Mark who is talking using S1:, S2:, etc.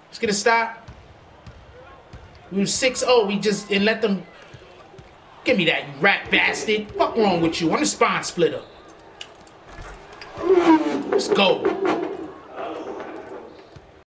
S1: Let's get a stop. We were 6-0. We just and let them. Give me that, you rat bastard. Fuck wrong with you? I'm the spine splitter. Let's go.